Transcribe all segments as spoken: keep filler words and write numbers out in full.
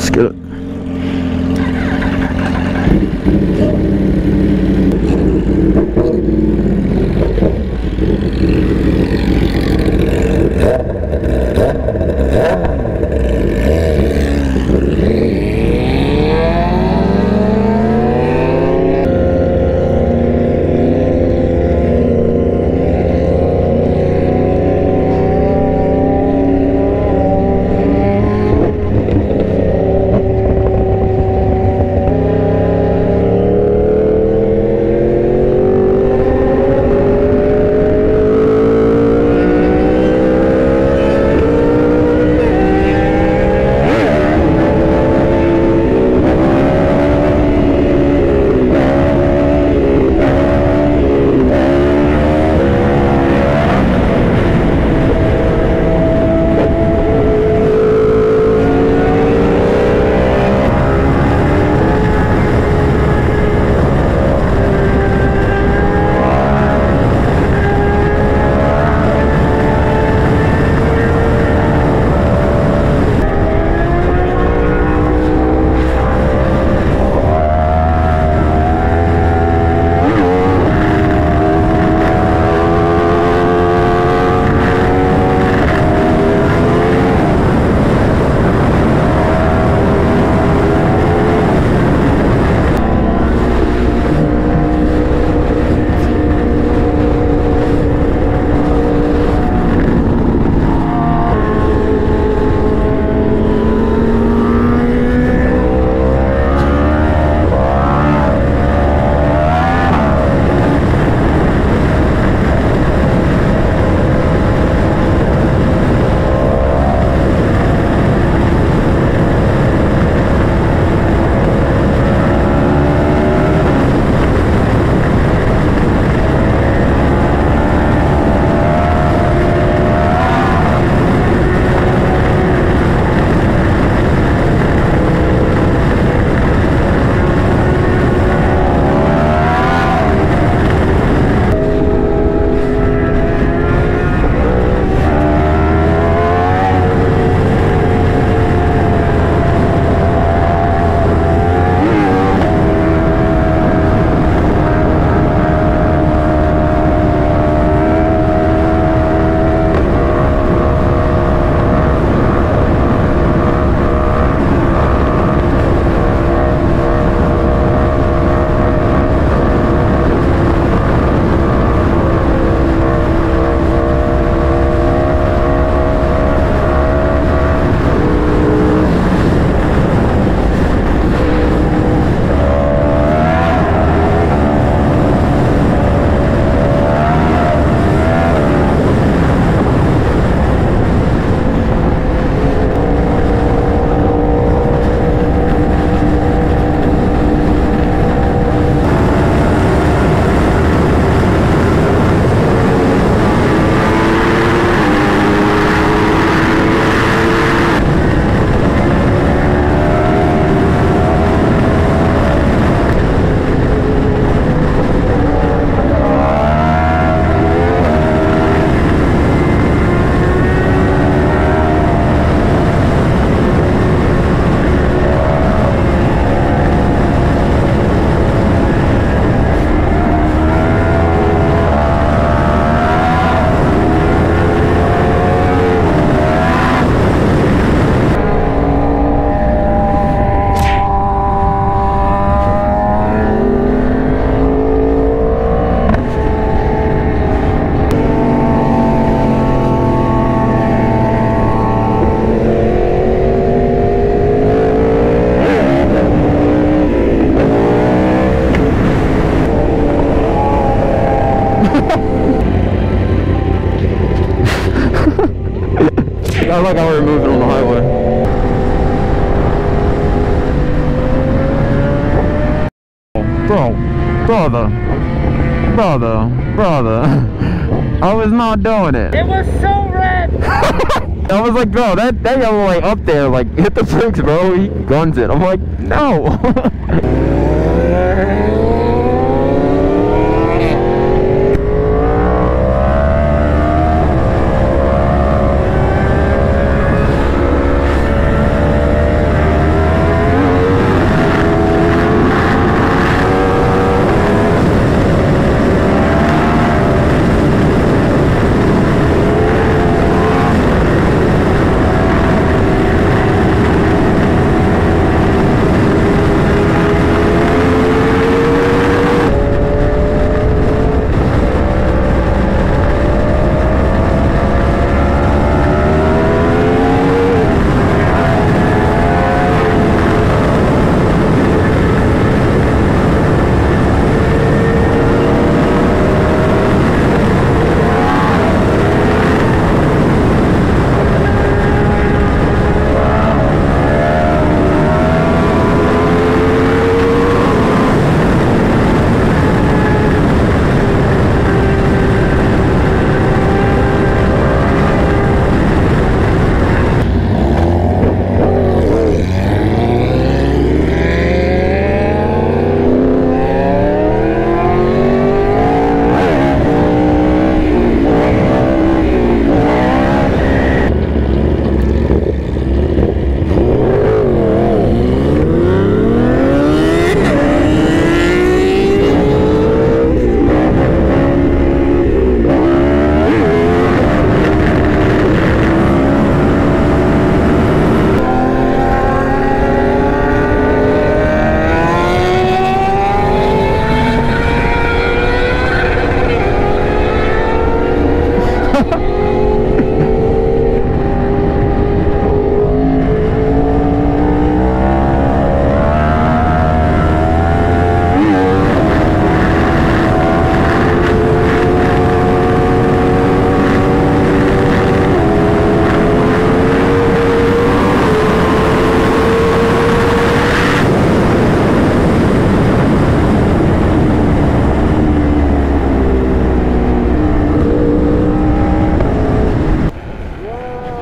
Let's get it. I like how we're moving on the highway. Bro, brother, brother, brother. I was not doing it. It was so red. I was like, bro, that, that yellow light up there, like, hit the brakes, bro. He guns it. I'm like, no.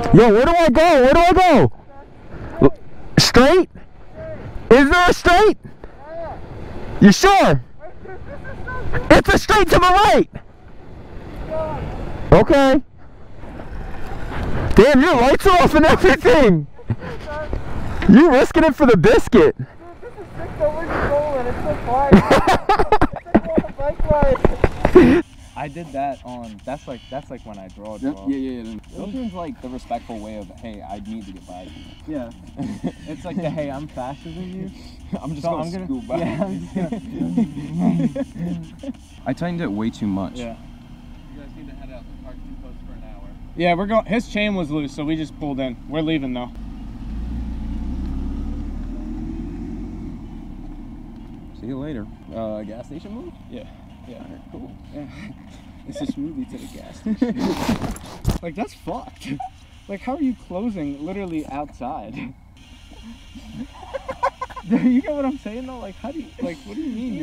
Yo, where do I go? Where do I go? Straight? Is there a straight? You sure? It's a straight to my right. Okay. Damn, your lights are off and everything. You risking it for the biscuit. Dude, this is sick though. We're just rolling. It's so fine. It's like a bike ride. I did that on. That's like that's like when I draw. draw. Yeah, yeah, yeah. Filtering's like the respectful way of, hey, I need to get by you. Yeah. It's like the hey, I'm faster than you. I'm just so gonna I'm gonna scoot by. Yeah, I'm just gonna. I tightened it way too much. Yeah. You guys need to head out. The car's too close for an hour. Yeah, we're going. His chain was loose, so we just pulled in. We're leaving though. See you later. Uh, gas station move? Yeah. Yeah. Alright, cool. Yeah. It's a smoothie to the gas station. Like, that's fucked. Like, how are you closing literally outside? You get what I'm saying though? Like, how do you, like, what do you mean?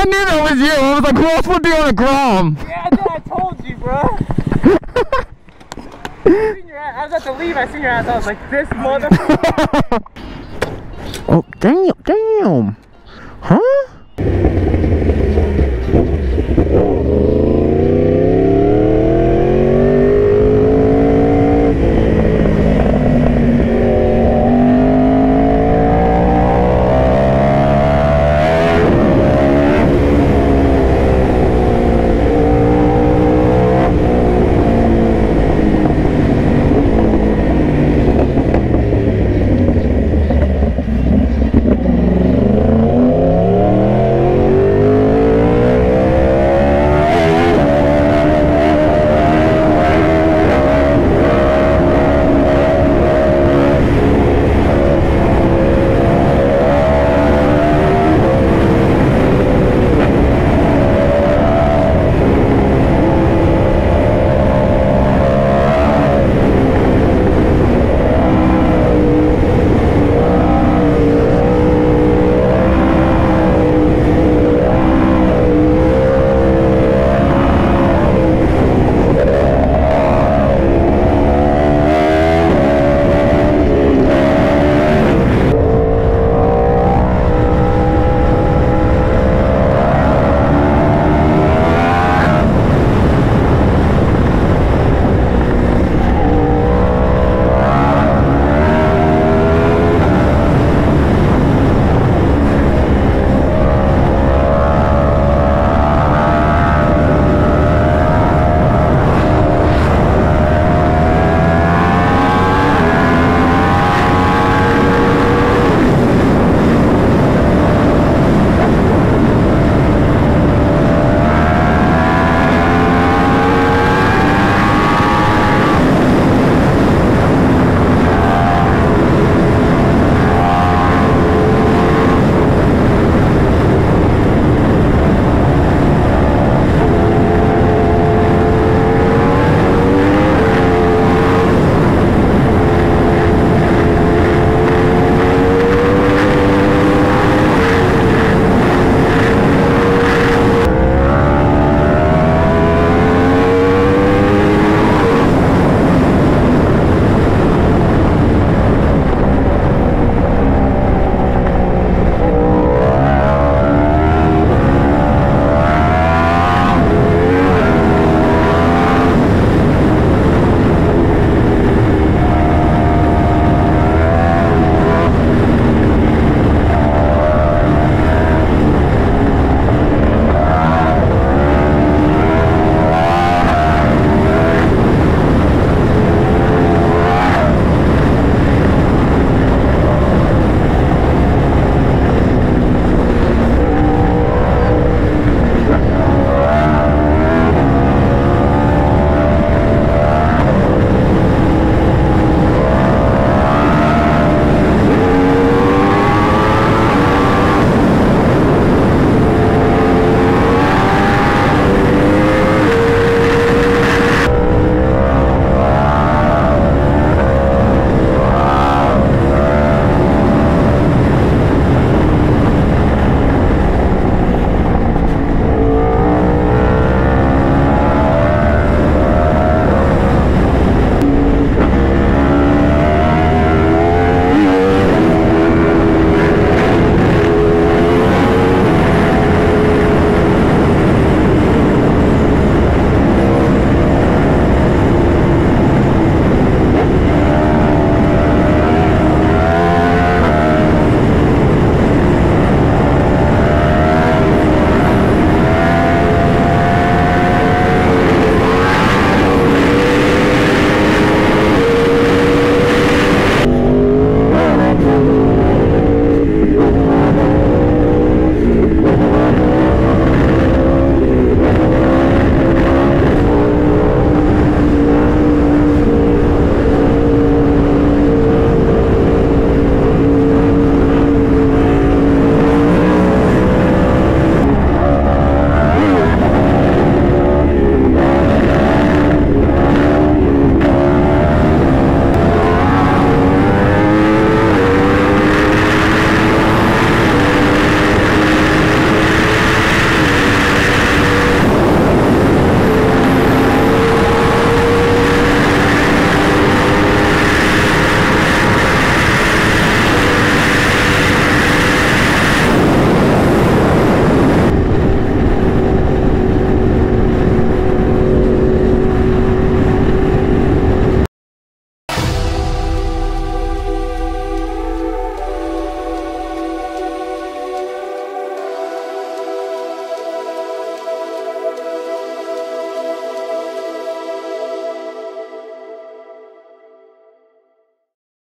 I knew that was you. I was like, who else would be on a Grom? Yeah, dude, I told you, bro. I seen your ass. I was about to leave. I seen your ass. I was like, this motherfucker. Oh, damn, damn. Huh?